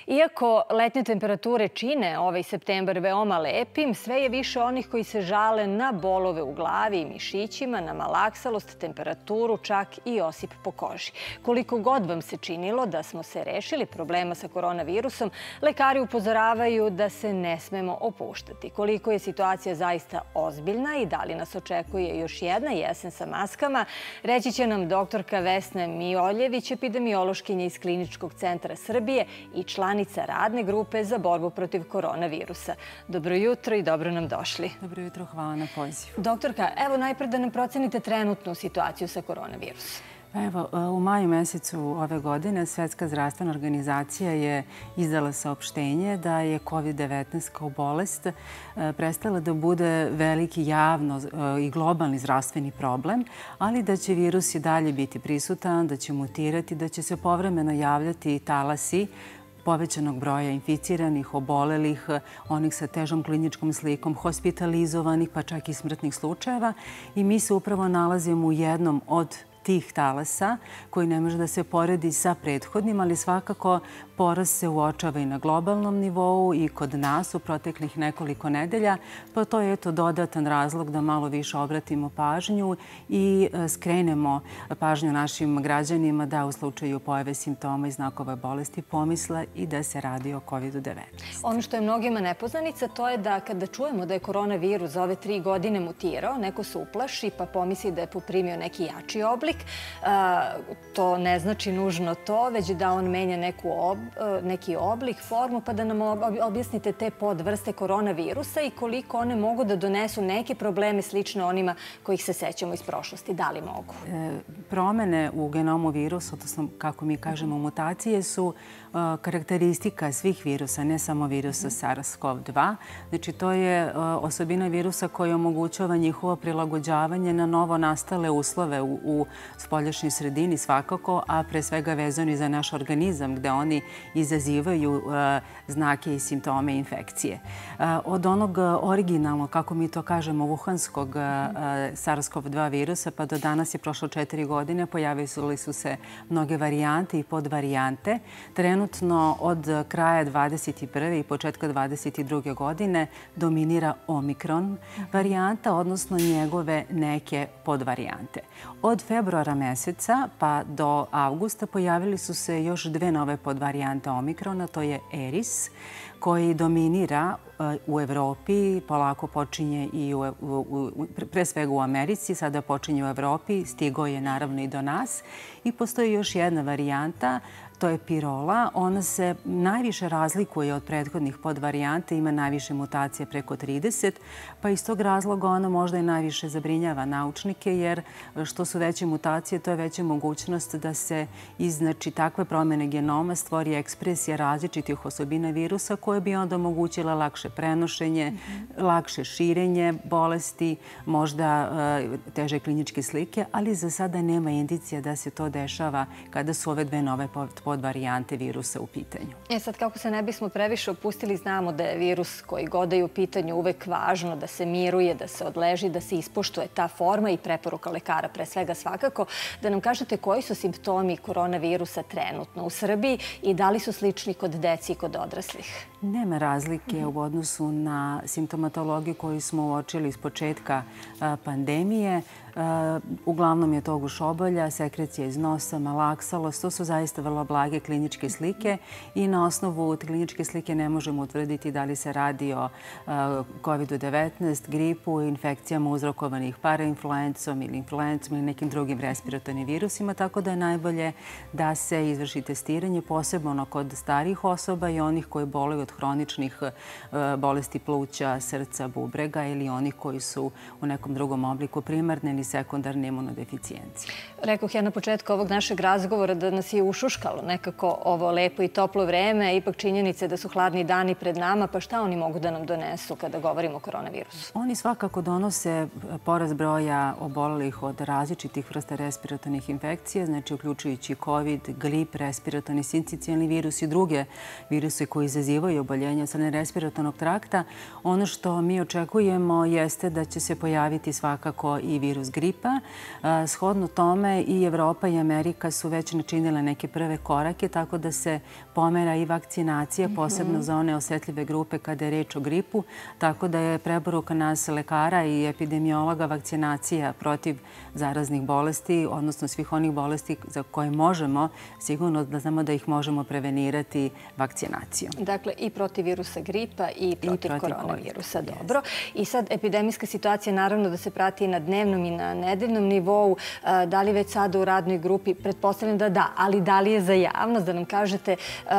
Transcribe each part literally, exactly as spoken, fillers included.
Iako letnje temperature čine ovaj septembar veoma lepim, sve je više onih koji se žale na bolove u glavi i mišićima, na malaksalost, temperaturu, čak i osip po koži. Koliko god vam se činilo da smo se rešili problema sa koronavirusom, lekari upozoravaju da se ne smemo opuštati. Koliko je situacija zaista ozbiljna i da li nas očekuje još jedna jesen sa maskama, reći će nam doktorka Vesna Mijoljević, epidemiološkinja iz Kliničkog centra Srbije i članica radne grupe za borbu protiv koronavirusa. Dobro jutro i dobro nam došli. Dobro jutro, hvala na pozivu. Doktorka, evo najpred da nam procenite trenutnu situaciju sa koronavirusom. Evo, u maju mesecu ove godine Svetska zdravstvena organizacija je izdala saopštenje da je kovid devetnaest kao bolest prestala da bude veliki javno i globalni zdravstveni problem, ali da će virus i dalje biti prisutan, da će mutirati, da će se povremeno javljati talasi povećanog broja inficiranih, obolelih, onih sa težom kliničkom slikom, hospitalizovanih, pa čak i smrtnih slučajeva. I mi se upravo nalazimo u jednom od tih talasa koji ne može da se poredi sa prethodnim, ali svakako porast se uočava i na globalnom nivou i kod nas u proteklih nekoliko nedelja, pa to je eto dodatan razlog da malo više obratimo pažnju i skrenemo pažnju našim građanima da u slučaju pojave simptoma i znakova bolesti pomisle i da se radi o kovid devetnaest. Ono što je mnogima nepoznanica, to je da kada čujemo da je koronavirus za ove tri godine mutirao, neko se uplaši pa pomisli da je poprimio neki jači oblik. To ne znači nužno to, već da on menja neku ob, neki oblik, formu, pa da nam objasnite te podvrste koronavirusa i koliko one mogu da donesu neke probleme slične onima kojih se sećamo iz prošlosti. Da li mogu? E, promene u genomu virusa, odnosno kako mi kažemo mutacije, su a, karakteristika svih virusa, ne samo virusa SARS-CoV dva. Znači, to je a, osobina virusa koja omogućava njihovo prilagođavanje na novo nastale uslove u, u spoljašnjoj sredini svakako, a pre svega vezani za naš organizam gde oni izazivaju znake i simptome infekcije. Od onog originalnog, kako mi to kažemo, wuhanskog SARS-CoV dva virusa pa do danas je prošlo četiri godine, pojavili su se mnoge varijante i podvarijante. Trenutno od kraja dvadeset prve i početka dvadeset druge godine dominira Omikron varijanta, odnosno njegove neke podvarijante. Od februara meseca pa do avgusta pojavili su se još dve nove podvarijante Omikrona, to je Eris, koji dominira u Evropi, polako počinje i u, u, pre svega u Americi, sada počinje u Evropi, stigao je naravno i do nas. I postoji još jedna varijanta, to je Pirola. Ona se najviše razlikuje od prethodnih podvarijante, ima najviše mutacije preko trideset, pa iz tog razloga ona možda i najviše zabrinjava naučnike, jer što su veće mutacije, to je veća mogućnost da se iz znači, takve promjene genoma stvori ekspresija različitih osobina virusa koje bi onda omogućile lakše prenošenje, mm-hmm. lakše širenje bolesti, možda uh, teže kliničke slike, ali za sada nema indicija da se to dešava kada su ove dve nove podvarijante virusa u pitanju. E sad, kako se ne bismo previše opustili, znamo da je virus koji god je u pitanju uvek važno da se miruje, da se odleži, da se ispoštuje ta forma i preporuka lekara pre svega svakako. Da nam kažete koji su simptomi koronavirusa trenutno u Srbiji i da li su slični kod deci i kod odraslih? Nema razlike u odnosu na simptomatologiju koju smo uočili iz početka pandemije. Uglavnom je to gušobolja, sekrecija iz nosa, malaksalost. To su zaista vrlo blage kliničke slike i na osnovu kliničke slike ne možemo utvrditi da li se radi o kovid devetnaest, gripu, infekcijama uzrokovanih parainfluencom ili influencom ili nekim drugim respiratornim virusima, tako da je najbolje da se izvrši testiranje, posebno kod starijih osoba i onih koji boluju od hroničnih bolesti pluća, srca, bubrega ili onih koji su u nekom drugom obliku primarne ili sekundarne imunodeficijencije. Rekoh ja na početku ovog našeg razgovora da nas je ušuškalo nekako ovo lepo i toplo vreme, ipak činjenice da su hladni dani pred nama, pa šta oni mogu da nam donesu kada govorimo o koronavirusu? Oni svakako donose porast broja obolelih od različitih vrsta respiratornih infekcija, znači uključujući COVID, grip, respiratorni sincicijalni virus i druge viruse koji izazivaju oboljenja od strane respiratornog trakta. Ono što mi očekujemo jeste da će se pojaviti svakako i virus virus gripa. Shodno tome i Evropa i Amerika su već načinile neke prve korake, tako da se pomera i vakcinacija, posebno za one osetljive grupe kada je reč o gripu. Tako da je preporuka nas lekara i epidemiologa vakcinacija protiv zaraznih bolesti, odnosno svih onih bolesti za koje možemo, sigurno da znamo da ih možemo prevenirati vakcinacijom. Dakle, i protiv virusa gripa i protiv koronavirusa. Dobro. I sad epidemijska situacija naravno da se prati na dnevnom i na nedeljnom nivou. Da li već sada u radnoj grupi? Pretpostavljam da da, ali da li je za javnost? Da nam kažete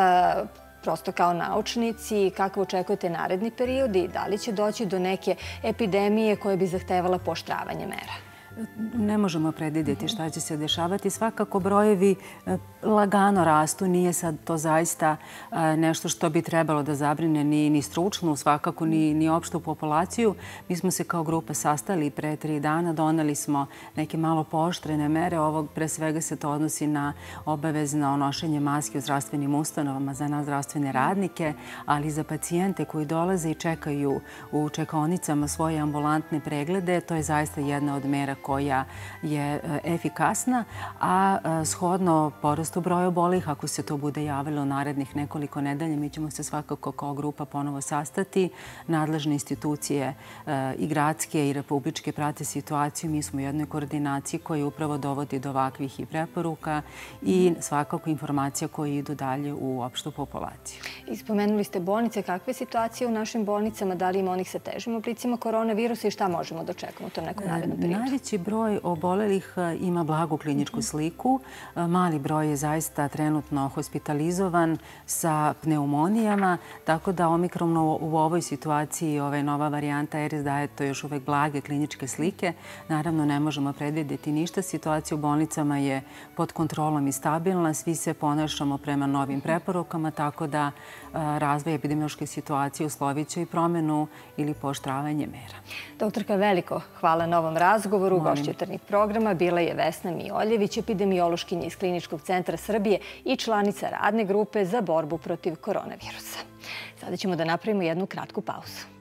prosto kao naučnici kako očekujete naredni period i da li će doći do neke epidemije koja bi zahtevala pooštravanje mera? Ne možemo predvidjeti šta će se dešavati. Svakako brojevi lagano rastu. Nije sad to zaista nešto što bi trebalo da zabrine ni stručnu, svakako ni opštu populaciju. Mi smo se kao grupa sastali pre tri dana. Doneli smo neke malo pooštrene mere. Ovo pre svega se to odnosi na obavezno nošenje maske u zdravstvenim ustanovama za nas zdravstvene radnike, ali i za pacijente koji dolaze i čekaju u čekaonicama svoje ambulantne preglede. To je zaista jedna od mera koja je efikasna, a shodno porastu broja obolelih, ako se to bude javilo narednih nekoliko nedelja, mi ćemo se svakako kao grupa ponovo sastati. Nadležne institucije i gradske i republičke prate situaciju. Mi smo u jednoj koordinaciji koja upravo dovodi do ovakvih i preporuka i svakako informacija koje idu dalje u opštu populaciju. Ispomenuli ste bolnice. Kakva je situacija u našim bolnicama? Da li ima onih sa težim oblicima koronavirusa i šta možemo da očekujemo u tom nekom narednom periodu? Najveći broj obolelih ima blagu kliničku sliku. Mali broj je zaista trenutno hospitalizovan sa pneumonijama, tako da Omikron u ovoj situaciji, ova nova varijanta Aedes daje to još uvek blage kliničke slike. Naravno, ne možemo predvidjeti ništa. Situacija u bolnicama je pod kontrolom i stabilna. Svi se ponašamo prema novim preporukama, tako da razvoj epidemiološke situacije uslovit će i promenu ili pooštravanje mera. Doktorka, veliko hvala na ovom razgovoru. Gošća jutarnjeg programa bila je Vesna Mijoljević, epidemiološkinja iz Kliničkog centra Srbije i članica radne grupe za borbu protiv koronavirusa. Sada ćemo da napravimo jednu kratku pauzu.